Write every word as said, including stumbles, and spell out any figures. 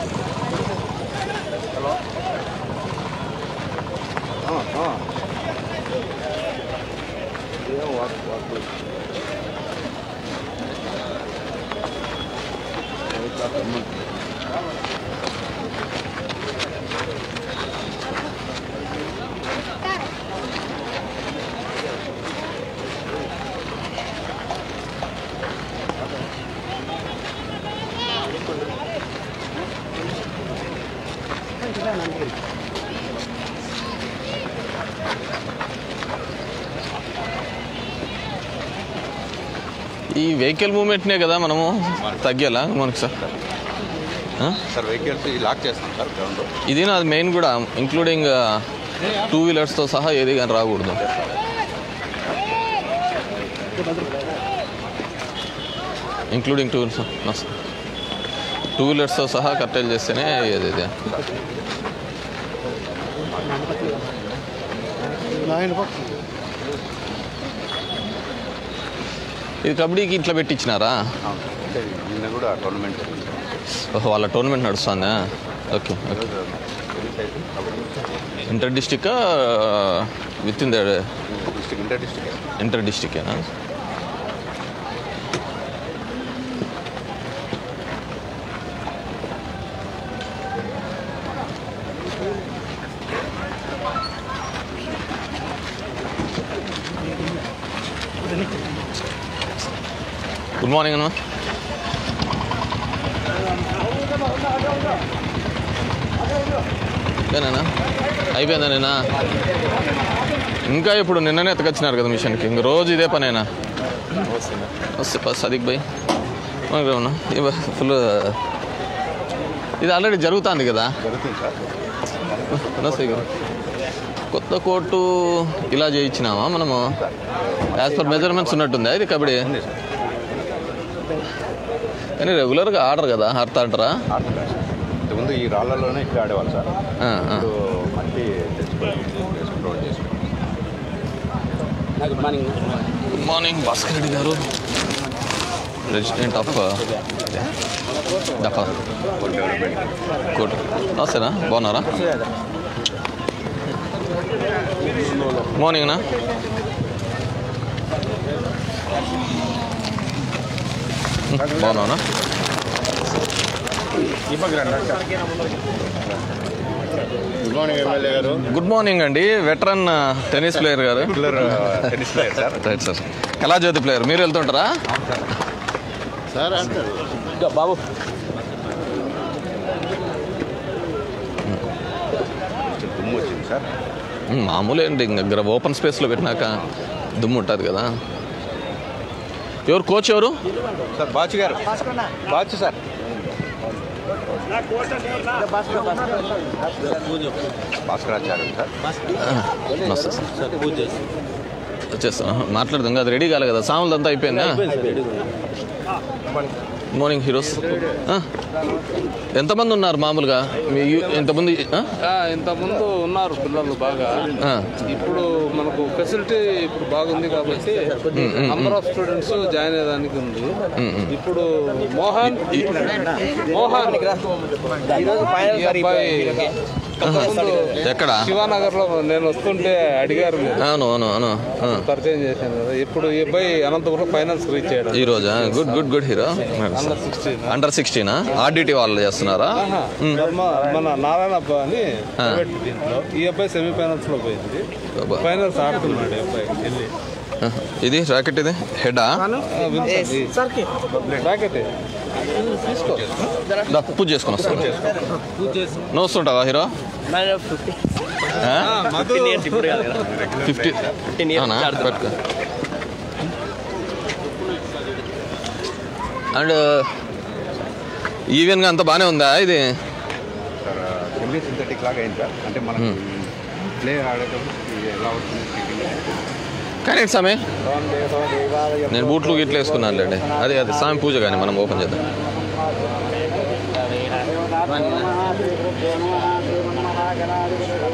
ఈ వెహికల్ మూవ్మెంట్నే కదా మనము తగ్గేలా మనకు సార్ సార్ వెహికల్స్ లాక్ చేస్తాం సార్ గ్రౌండ్. ఇది నాది మెయిన్ కూడా, ఇంక్లూడింగ్ టూ వీలర్స్తో సహా ఏది కానీ రాకూడదు. ఇంక్లూడింగ్ టూ వీలర్స్ టూ వీలర్స్తో సహా కట్టెలు చేస్తేనే ఏది ఇది. ఇది కబడ్డీకి ఇట్లా పెట్టించినారా? నిన్న కూడా టోర్నమెంట్. ఓహో, వాళ్ళ టోర్నమెంట్ నడుస్తుందా? Okay. Inter district with in the inter district inter డిస్టికేనా? గుడ్ మార్నింగ్ అన్న. ఏనా అయిపోయిందా? నిన్న ఇంకా ఇప్పుడు నిన్ననే ఎత్తకొచ్చినారు కదా మిషన్కి, ఇంక రోజు ఇదే పనేనా? వస్తే సదిక్ భాయ్ ఉన్నా ఫుల్ ఇది ఆల్రెడీ జరుగుతుంది కదా. కొత్త కోర్టు ఇలా చేయించినామా మనము? యాజ్ పర్ మెజర్మెంట్స్ ఉన్నట్టుందా ఇది కబడ్డీ? కానీ రెగ్యులర్గా ఆడరు కదా, ఆడతా అంటారా? ముందు ఈ రాళ్లలోనే ఇక్కడ ఆడేవాళ్ళు sir. Good morning. Good morning Bhaskar Reddy గారు, ప్రెసిడెంట్ ఆఫ్ దఫా కోర్టు. నమస్తేనా, బాగున్నారా? మార్నింగ్ అన్నా. బాగున్నావునా? గుడ్ మార్నింగ్ ఎమ్మెల్యే గారు. గుడ్ మార్నింగ్ అండి. వెటరన్ టెన్నిస్ ప్లేయర్ గారు. Tennis player sir. Right sir. Kalajyothi player. మీరు వెళ్తుంటారా సార్? అంటారు బాబు. దుమ్ము వచ్చింది సార్. మామూలే అండి, ఇంకా ఓపెన్ స్పేస్లో పెట్టినాక దుమ్ము ఉంటుంది కదా. ఎవరు కోచ్? ఎవరు సార్? బాచు గారు. బాచు సార్. భాస్కరాచార్య సార్. వచ్చేస్తాను, మాట్లాడుతాం కదా. రెడీ కాలే కదా, సాములదంతా అయిపోయిందా? Morning heroes. ఎంతమంది ఉన్నారు మామూలుగా? మీ ఎంతమంది? ఇంతకుముందు ఉన్నారు పిల్లలు బాగా. ఇప్పుడు మనకు ఫెసిలిటీ ఇప్పుడు బాగుంది కాబట్టి నంబర్ ఆఫ్ స్టూడెంట్స్ జాయిన్ అయ్యేదానికి ఉంది. ఇప్పుడు మోహన్ మోహన్ ఎక్కడ? శివానగర్ లో నేను వస్తుంటే అడిగారు, అవును అవును అవును పరిచయం చేశాను కదా. ఇప్పుడు ఈ అబ్బాయి అనంతపురం ఫైనల్స్ రీచ్ అయ్యాడు ఈ రోజా? Good good good hero. Under సిక్స్టీనా? ఆర్డిటీ వాళ్ళు చేస్తున్నారా? మన నారాయణ అబ్బా అని దీంట్లో ఈ అబ్బాయి సెమీఫైనల్స్ లో పోయింది, ఫైనల్స్ ఆడుతున్నాడు అబ్బాయి వెళ్ళి. ఇది రాకెట్, ఇది హెడా? రాకెట్ పూజ చేసుకుని వస్తాను. నువ్వు వస్తుంటావా హీరో? ఫిఫ్టీ పెట్టుకో. అండ్ ఈవెన్గా అంతా బాగానే ఉందా ఇది? సెమీ సింథటిక్ లాగా అయింది సార్. అంటే మనం ప్లే ఆడేటప్పుడు ఎలా అవుతుంది కానీ స్వామి, నేను బూట్లు గిట్లు వేసుకున్నాను లేండి. అదే అదే స్వామి పూజ కానీ మనం ఓపెన్ చేద్దాం.